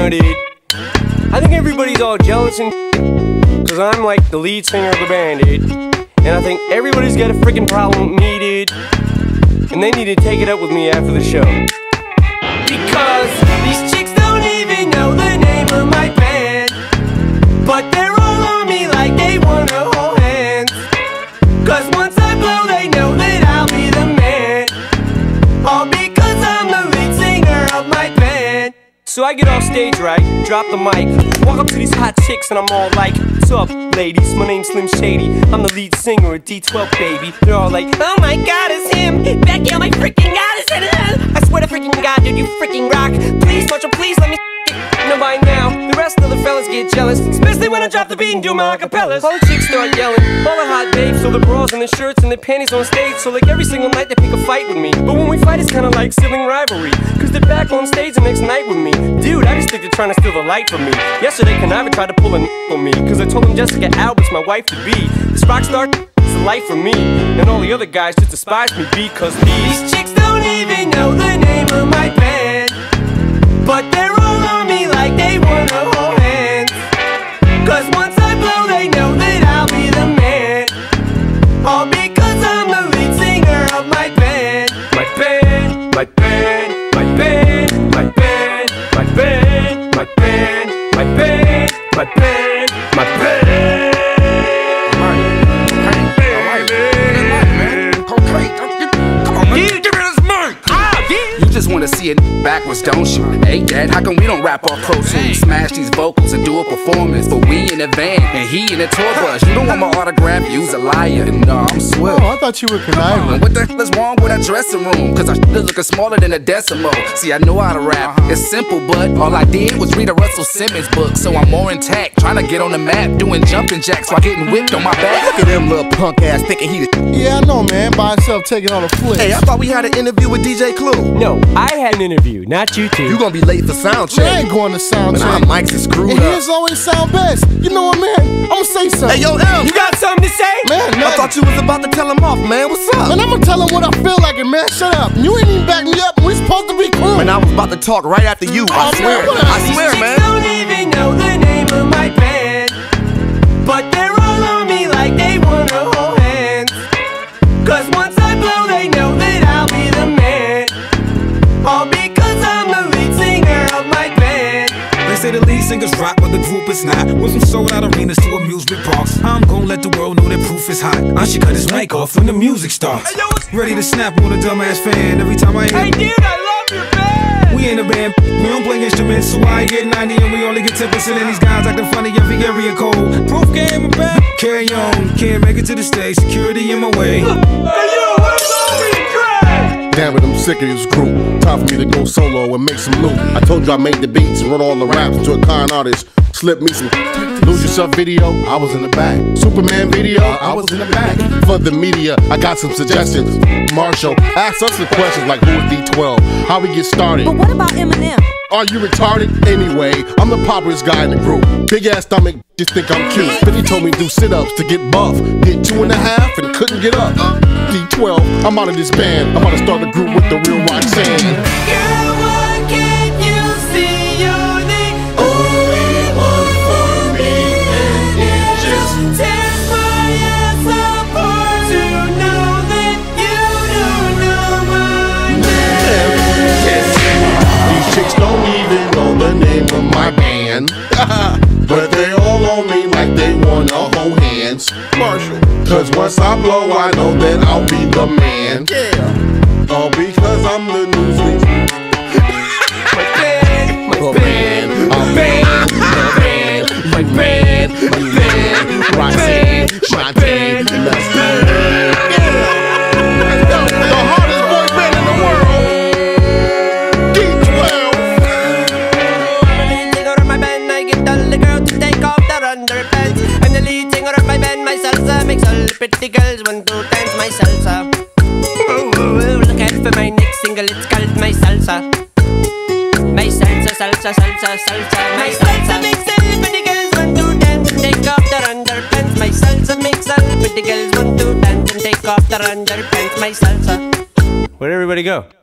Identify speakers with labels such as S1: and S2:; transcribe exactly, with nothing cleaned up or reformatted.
S1: dude. I think everybody's all jealous and cause I'm like the lead singer of the band, dude. And I think everybody's got a freaking problem with me, dude. And they need to take it up with me after the show. Because these chicks don't even know the name of my band, but they're all on me like they wanna hold hands. Cause once I blow they know that I'll be the man, all because I'm the lead singer of my band. So I get off stage right, drop the mic, walk up to these hot chicks and I'm all like, what's up ladies, my name's Slim Shady, I'm the lead singer of D twelve baby. They're all like, oh my god it's him, Becky, oh my freaking god it's him. I swear to freaking god dude you freaking rock, please Marshall please let me know by now. The rest of the fellas get jealous, especially when I drop the beat and do my acapellas. All the chicks start yelling, all the hot babes, so the bras and the shirts and the panties on stage. So like every single night they pick a fight with me, but when we fight it's kinda like sibling rivalry, cause they're back on stage the next night with me. Dude, I just think they're trying to steal the light from me. Yesterday Conniver tried to pull a n on me, cause I told him Jessica Albert's my wife to be. This rock star is the life for me, and all the other guys just despise me because these chicks don't even know the name of my band, but they're all on me like they wanna hold hands. Cause once I blow they know that I'll be the man, all because I'm the lead singer of my band. My band, my band, my band, my band, my band, my band, my band, my band, my band.
S2: Wanna see it backwards, don't you? Hey dad, how come we don't rap off Pro Tools? Smash these vocals and do a performance, but we in a van and he in a tour bus. You don't want my autograph, you's a liar. No, I'm swift.
S3: Oh, I thought you were conniving.
S2: What the hell is wrong with that dressing room? Cause I shit looking smaller than a decimal. See, I know how to rap, it's simple, but all I did was read a Russell Simmons book. So I'm more intact, trying to get on the map, doing jumping jacks while getting whipped on my back. Look at them little punk ass thinking he the.
S3: Yeah, I know, man, by himself taking all the flicks.
S2: Hey, I thought we had an interview with D J Clue.
S1: No, I had an interview, not you two.
S2: You gonna be late for sound check.
S3: Man, I ain't going to sound check.
S2: Our mics is screwed
S3: and
S2: up.
S3: his always sound best. You know what, man? I'ma say something.
S2: Hey, yo, M,
S1: you got something to say?
S3: Man,
S2: I thought you was about to tell him off, man. What's up?
S3: Man, I'ma tell him what I feel like, and man, shut up. You ain't even back me up. We supposed to be cool.
S2: Man, I was about to talk right after you. I
S3: Oh,
S2: swear.
S3: man,
S2: I swear,
S1: These
S2: man.
S1: chicks don't even know the name of my band, but they're all on me like they wanna hold hands. Cause once I blow they know that I'll be the man, all because I'm the lead singer of my band.
S4: They say the lead singers rock, but the group is not. Went from sold out arenas to amusement parks. I'm gon' let the world know that proof is hot. I should cut his mic off when the music starts. Ready to snap on a dumbass fan every time I hear.
S1: Hey dude, I love your band!
S4: We in the band, we don't play instruments, so I get ninety and we only get ten percent. And these guys acting funny every area code. Proof game and back, carry on. Can't make it to the stage, security in my way.
S1: Hey yo, what's up with your trash?
S3: Damn it, I'm sick of this group. Time for me to go solo and make some loot. I told you I made the beats and wrote all the raps to a con artist. Slip me some Lose Yourself video, I was in the back. Superman video, I was in the back. For the media, I got some suggestions. Marshall, ask us the questions like who is D twelve? How we get started?
S5: But what about Eminem?
S3: Are you retarded? Anyway, I'm the poppiest guy in the group. Big ass stomach, just think I'm cute. Benny told me do sit-ups to get buff. Did two and a half and couldn't get up. D twelve, I'm out of this band. I'm about to start a group with the real Roxanne.
S1: Girl, why can't you see you're the only one for me? And it just tears my ass apart to know that you don't know my name.
S3: These chicks don't even know the name of my band. But they all on me like they wanna hold hands. Marshall. Cause once I blow, I know that I'll be the man. Yeah. All because I'm the news.
S1: My band, my band,
S3: my band, my band, my band, my band, Roxanne, Shantae, let's go. The hardest boy band in the world, D twelve.
S1: I'm the lead singer of my band, I get all the girls to take off their underpants. I'm the lead singer of my band, my salsa makes all the pretty girls want to dance my salsa. Ooh, ooh, ooh, look out for my next single, it's called my salsa. My salsa, salsa, salsa, salsa. My salsa makes all the pretty girls want to dance and take off their underpants. My salsa makes all the pretty girls want to dance and take off their underpants. My salsa. Where'd everybody go?